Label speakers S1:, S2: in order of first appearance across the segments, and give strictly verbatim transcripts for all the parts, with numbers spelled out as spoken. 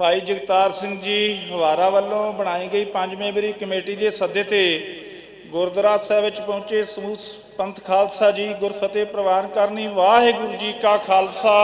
S1: भाई जगतार सिंह जी हवारा वालों बनाई गई पंज मैंबरी कमेटी के सदे ते गुरुद्वारा साहिब विच पहुंचे समूह पंथ खालसा जी गुरफतेह प्रवान करनी। वाहिगुरू जी का खालसा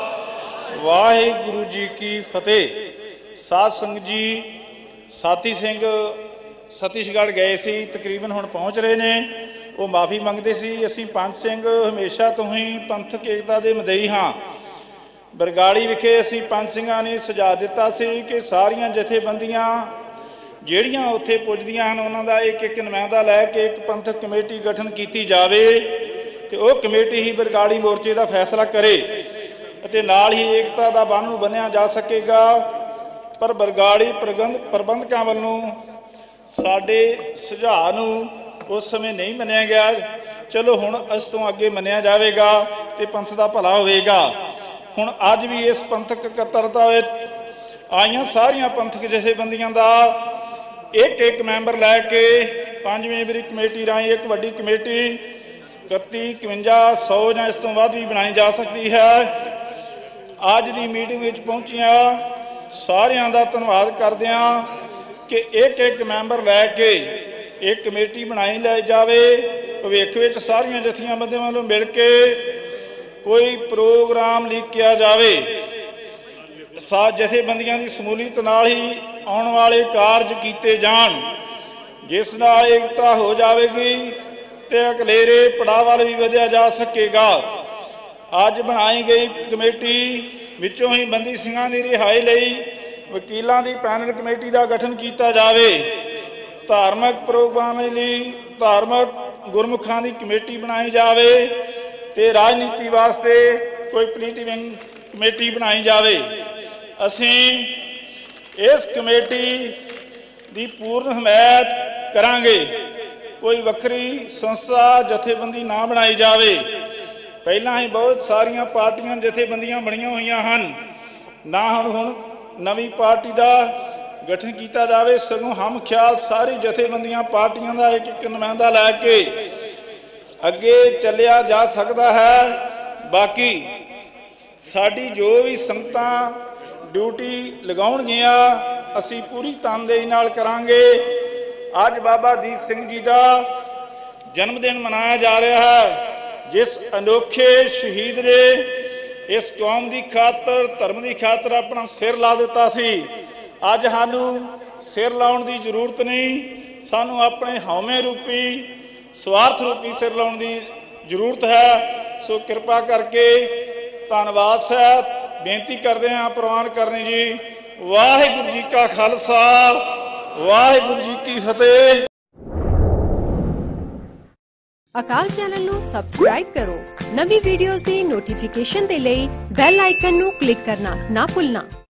S1: वाहिगुरू जी की फतेह। साध संगत जी साथी सिंह सतीशगढ़ गए सी, तकरीबन हुण पहुँच रहे ने। वो माफ़ी मंगते सी। असीं पंज सिंह हमेशा तो ही पंथक एकता दे मदई हाँ। बरगाड़ी विखे असीं पंज सिंघां ने सुझा दिता सी कि सारियां जथेबंदियां ਜਿਹੜੀਆਂ ਉੱਥੇ ਪੁੱਜਦੀਆਂ ਹਨ ਉਹਨਾਂ ਦਾ ਇੱਕ ਇੱਕ ਨੁਮਾਇੰਦਾ ਲੈ ਕੇ ਇੱਕ ਪੰਥਕ ਕਮੇਟੀ ਗਠਨ ਕੀਤੀ ਜਾਵੇ ਤੇ ਉਹ ਕਮੇਟੀ ਹੀ ਬਰਗਾੜੀ ਮੋਰਚੇ ਦਾ ਫੈਸਲਾ ਕਰੇ ਅਤੇ ਨਾਲ ਹੀ ਏਕਤਾ ਦਾ ਬਾਨੂ ਬਣਿਆ ਜਾ ਸਕੇਗਾ। ਪਰ ਬਰਗਾੜੀ ਪ੍ਰਬੰਧਕਾਂ ਵੱਲੋਂ ਸਾਡੇ ਸੁਝਾਅ ਨੂੰ ਉਸ ਸਮੇਂ ਨਹੀਂ ਮੰਨਿਆ ਗਿਆ। ਚਲੋ ਹੁਣ ਇਸ ਤੋਂ ਅੱਗੇ ਮੰਨਿਆ ਜਾਵੇਗਾ ਤੇ ਪੰਥ ਦਾ ਭਲਾ ਹੋਵੇਗਾ। ਹੁਣ ਅੱਜ ਵੀ ਇਸ ਪੰਥਕ ਇਕੱਤਰਤਾ ਵਿੱਚ ਆਈਆਂ ਸਾਰੀਆਂ ਪੰਥਕ ਜਥੇਬੰਦੀਆਂ ਦਾ एक एक मैंबर लैके पांच मैंबरी कमेटी राही एक वड्डी कमेटी इकत्ती इकवंजा सौ या इस तो वध भी बनाई जा सकती है। अज की मीटिंग में पहुंचिया सारियां दा धन्नवाद करदियां कि एक एक मैंबर लैके एक कमेटी बनाई लै जावे। भविख विच सारियां जथेबंदियां वालों मिल के कोई प्रोग्राम लीकिया जावे। सा जथेबंदियां की समूलीत नाल ही आने वाले कारज किए जान जिस नाल एकता हो जाएगी तो अगलेरे पड़ाव वाल भी वधिया जा सकेगा। अज बनाई गई कमेटी विचों ही बंदी सिंघां की रिहाई लई वकीलों की पैनल कमेटी का गठन किया जाए। धार्मिक प्रोग्राम लई धार्मिक गुरमुखां की कमेटी बनाई जाए तो राजनीति वास्ते कोई पॉलिटिकल कमेटी बनाई जाए। असीं इस कमेटी की पूर्ण हमायत करांगे। कोई वक्री संस्था जथेबंदी ना बनाई जाए। पहला ही बहुत सारिया पार्टियां जथेबंदियां बनिया हुई हैं ना हुण हुण नवी पार्टी का गठन किया जाए। सगों हम ख्याल सारी जथेबंदियां पार्टियां का एक एक नुमाइंदा लैके अगे चलिया जा सकता है। बाकी साडी जो भी संगतां ड्यूटी लगाउणगियां असी पूरी तनदेही नाल करांगे। अज बाबा दीप सिंह जी का जन्मदिन मनाया जा रहा है। जिस अनोखे शहीद ने इस कौम की खातर धर्म की खातर अपना सिर ला दिता सी। अज सानू सिर लाउण की जरूरत नहीं, सानू अपने हौमे रूपी स्वार्थ रूपी सिर लाउण की जरूरत है। सो कृपा करके धन्नवाद साहब बेनती करते हैं प्रवान करने जी। वाहिगुरू जी का खालसा वाहिगुरू जी की फतेह।
S2: अकाल चैनल नू सबसक्राइब करो। नवी वीडियोस दी नोटिफिकेशन दे लई बेल आइकन नू क्लिक करना ना भुलना।